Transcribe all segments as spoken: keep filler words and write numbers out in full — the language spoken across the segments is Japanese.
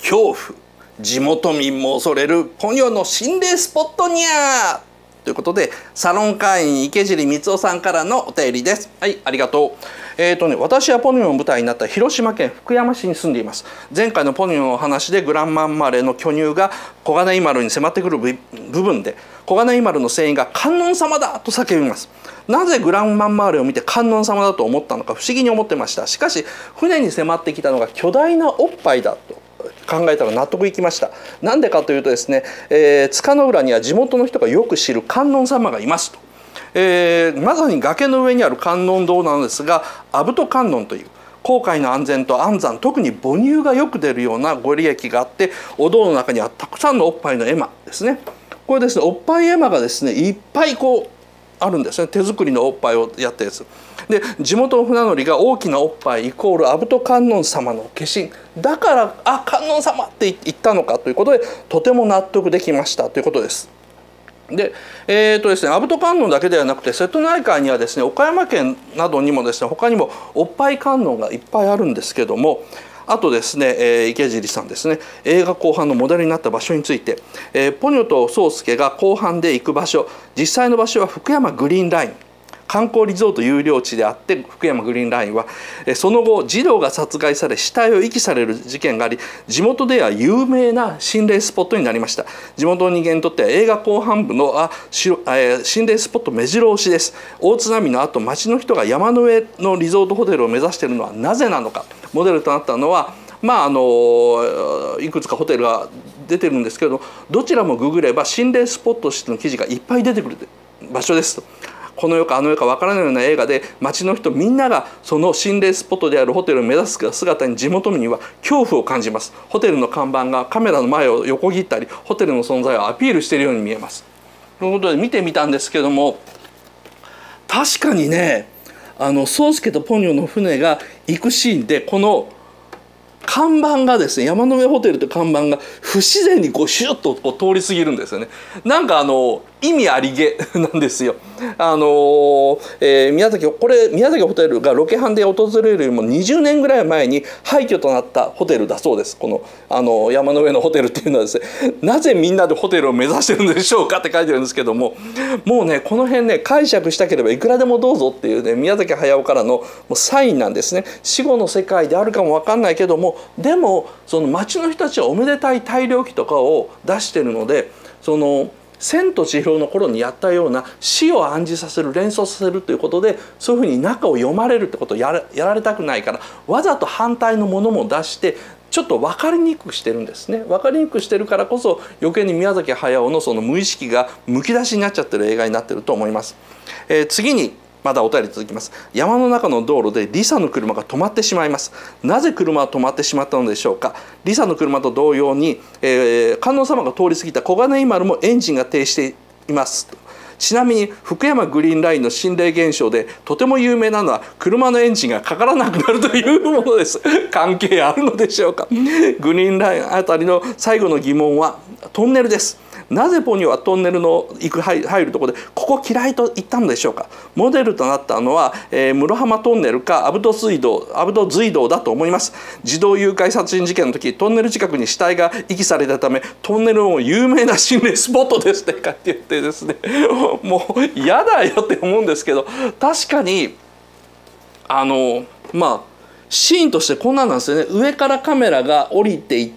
恐怖、地元民も恐れるポニョの心霊スポットにゃーということで、サロン会員池尻光雄さんからのお便りです。はい、ありがとう。えーとね、私はポニョの舞台になった広島県福山市に住んでいます。前回のポニョのお話でグランマンマレーの巨乳が小金井丸に迫ってくる部分で、小金井丸の船員が観音様だと叫びます。なぜグランマンマーレを見て観音様だと思ったのか不思議に思ってました。しかし船に迫ってきたのが巨大なおっぱいだと考えたら納得いきました。なんでかというとですね、えー、塚の浦には地元の人がよく知る観音様がいますと。えー、まさに崖の上にある観音堂なのですが、阿武戸観音という航海の安全と安産、特に母乳がよく出るようなご利益があって、お堂の中にはたくさんのおっぱいの絵馬ですね。これですね、おっぱい絵馬がですねいっぱいこうあるんですね。手作りのおっぱいをやったやつで、地元の船乗りが大きなおっぱいイコール阿武戸観音様の化身だから、あ、観音様って言ったのかということで、とても納得できましたということです。で、えーとですね、阿武戸観音だけではなくて、瀬戸内海にはですね、岡山県などにもですね、他にもおっぱい観音がいっぱいあるんですけども、あとですね、えー、池尻さんですね、映画後半のモデルになった場所について、えー、ポニョと宗介が後半で行く場所、実際の場所は福山グリーンライン、観光リゾート有料地であって、福山グリーンラインはその後児童が殺害され死体を遺棄される事件があり、地元では有名な心霊スポットになりました。地元の人間にとっては映画後半部のあしろ、えー、心霊スポット目白押しです。大津波の後、町の人が山の上のリゾートホテルを目指しているのはなぜなのか。モデルとなったのは、まああのいくつかホテルが出てるんですけど、どちらもググれば心霊スポットとしての記事がいっぱい出てくる場所ですと。この世かあの世かわからないような映画で、町の人みんながその心霊スポットであるホテルを目指す姿に地元民は恐怖を感じます。ホテルの看板がカメラの前を横切ったり、ホテルの存在をアピールしているように見えます。ということで見てみたんですけども、確かにね、あの宗介とポニョの船が行くシーンで、この看板がですね、山の上ホテルという看板が不自然にこうシュッとこう通り過ぎるんですよね。なんかあの意味ありげなんですよ。あの、えー、宮崎これ宮崎ホテルがロケハンで訪れるよりもにじゅうねんぐらい前に廃墟となったホテルだそうです。このあの山の上のホテルっていうのはですね、なぜみんなでホテルを目指してるんでしょうかって書いてるんですけども、もうねこの辺ね解釈したければいくらでもどうぞっていうね、宮崎駿からのもうサインなんですね。死後の世界であるかもわかんないけども、でもその町の人たちはおめでたい大漁旗とかを出してるので、その千と千尋の頃にやったような死を暗示させる、連想させるということで、そういうふうに中を読まれるってことをやら、やられたくないから、わざと反対のものも出してちょっと分かりにくくしてるんですね。分かりにくくしてるからこそ余計に宮崎駿のその無意識がむき出しになっちゃってる映画になってると思います。えー、次にまだお便り続きます。山の中の道路でリサの車が止まってしまいます。なぜ車は止まってしまったのでしょうか。リサの車と同様に、えー、観音様が通り過ぎた小金井丸もエンジンが停止しています。ちなみに福山グリーンラインの心霊現象でとても有名なのは、車のエンジンがかからなくなるというものです。関係あるのでしょうか。グリーンラインあたりの最後の疑問はトンネルです。なぜポニョはトンネルの行く入るところでここ嫌いと言ったのでしょうか。モデルとなったのは、えー、室浜トンネルか阿武戸水道阿武戸隧道だと思います。児童誘拐殺人事件の時、トンネル近くに死体が遺棄されたため、トンネルも有名な心霊スポットですって書いてあってですね、もう嫌だよって思うんですけど、確かにあのまあシーンとしてこんなんなんですよね。上からカメラが降りていって、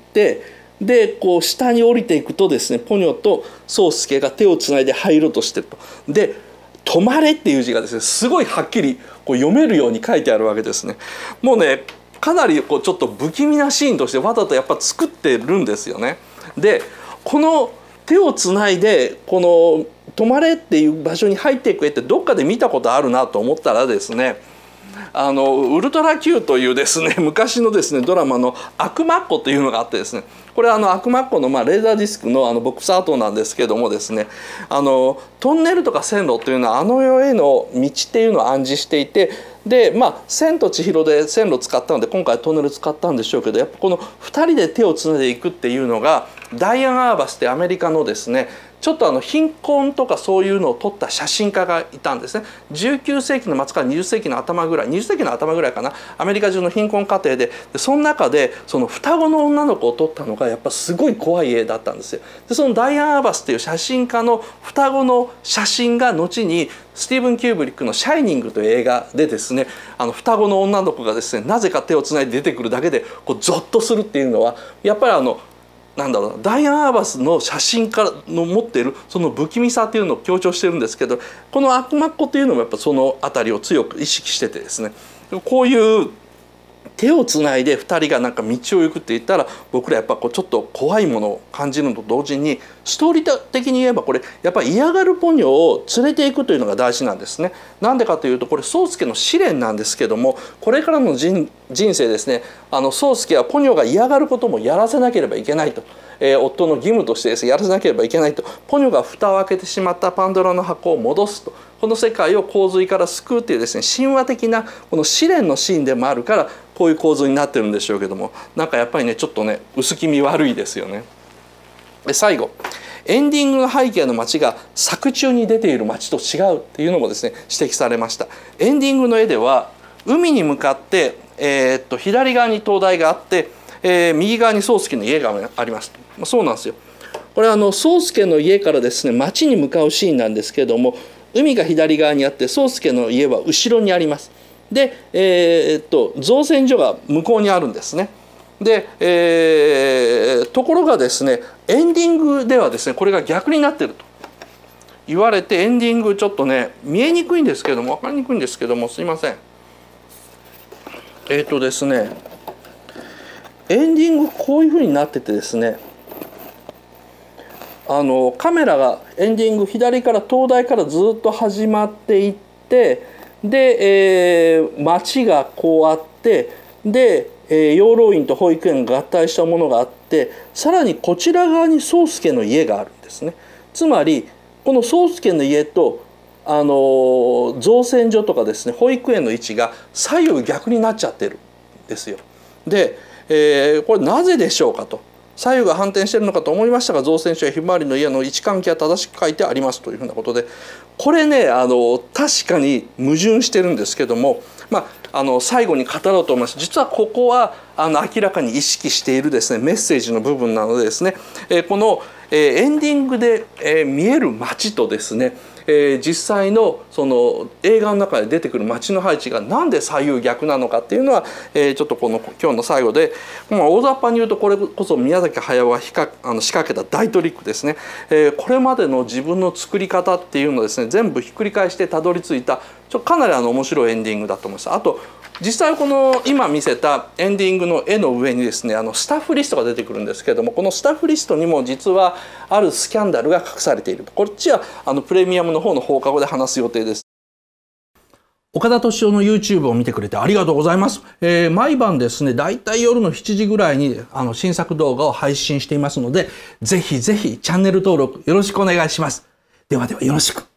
でこう下に降りていくとですね、ポニョと宗介が手をつないで入ろうとしてると。で「止まれ」っていう字がですね、すごいはっきりこう読めるように書いてあるわけですね。もうねかなりこうちょっと不気味なシーンとしてわざとやっぱ作ってるんですよね。でこの手をつないでこの「止まれ」っていう場所に入っていく絵ってどっかで見たことあるなと思ったらですね、あのウルトラ Q というですね昔のですねドラマの「悪魔っ子」というのがあってですね、これはあの悪魔っ子のまあレーザーディスクのあのボックスアートなんですけどもですね、あのトンネルとか線路というのはあの世への道っていうのを暗示していて、でまあ「千と千尋」で線路使ったので今回トンネル使ったんでしょうけど、やっぱこのふたりで手をつないでいくっていうのがダイアン・アーバスってアメリカのですねちょっとあの貧困とかそういうのを撮った写真家がいたんですね。じゅうきゅうせいきの末からにじゅっせいきの頭ぐらいにじゅっせいきの頭ぐらいかな、アメリカ中の貧困家庭で、でその中でその双子の女の子を撮ったのがやっぱすごい怖い絵だったんですよ。でそのダイアン・アーバスっていう写真家の双子の写真が後にスティーブン・キューブリックの「シャイニング」という映画でですね、あの双子の女の子がですねなぜか手をつないで出てくるだけでこうゾッとするっていうのはやっぱりあのなんだろうな、ダイアン・アーバスの写真家の持っているその不気味さっていうのを強調してるんですけど、この悪魔っ子っていうのもやっぱその辺りを強く意識しててですね、こういう手をつないでふたりがなんか道を行くって言ったら僕らやっぱこうちょっと怖いものを感じるのと同時に、ストーリー的に言えばこれやっぱり嫌がるポニョを連れていくというのが大事なんですね。なんでかというとこれ宗介の試練なんですけども、これからの 人, 人生ですね、あの宗介はポニョが嫌がることもやらせなければいけないと。えー、夫の義務としてです、ね、やらせなければいけないと。ポニョが蓋を開けてしまったパンドラの箱を戻すと、この世界を洪水から救うというですね神話的なこの試練のシーンでもあるからこういう構図になってるんでしょうけども、なんかやっぱりねちょっとね薄気味悪いですよね。で最後エンディングの背景の街が作中に出ている街と違うっていうのもですね指摘されました。エンディングの絵では海に向かって、えー、っと左側に灯台があって、えー、右側に宗介の家があります。そうなんですよ。これはあの宗介の家からですね町に向かうシーンなんですけれども、海が左側にあって宗介の家は後ろにあります。で、えー、っと造船所が向こうにあるんですね。で、えー、ところがですねエンディングではですねこれが逆になってると言われて、エンディングちょっとね見えにくいんですけども分かりにくいんですけどもすいません。えー、っとですねエンディングこういうふうになっててですね、あのカメラがエンディング左から灯台からずっと始まっていって、で、えー、町がこうあって、で、えー、養老院と保育園が合体したものがあって、さらにこちら側に宗介の家があるんですね。つまりこの宗介の家とあの造船所とかですね保育園の位置が左右逆になっちゃってるんですよ。で、えー、これなぜでしょうかと。左右が反転しているのかと思いましたが、造船所やひまわりの家の位置関係は正しく書いてありますというふうなことで、これねあの確かに矛盾してるんですけども、まあ、あの最後に語ろうと思います。実はここはあの明らかに意識しているですねメッセージの部分なのでですね、えー、この、えー、エンディングで、えー、見える街とですね、えー、実際のその映画の中で出てくる街の配置がなんで左右逆なのかっていうのは、えー、ちょっとこの今日の最後で、まあ、大雑把に言うとこれこそ宮崎駿があの仕掛けた大トリックですね、えー、これまでの自分の作り方っていうのをですね全部ひっくり返してたどり着いたちょかなりあの面白いエンディングだと思います。あと実際この今見せたエンディングの絵の上にですねあのスタッフリストが出てくるんですけれども、このスタッフリストにも実はあるスキャンダルが隠されている。こっちはあのプレミアムの方の放課後で話す予定です。岡田敏夫の YouTube を見てくれてありがとうございます。えー、毎晩ですねだいたい夜のしちじぐらいにあの新作動画を配信していますので、ぜひぜひチャンネル登録よろしくお願いします。ではではよろしく。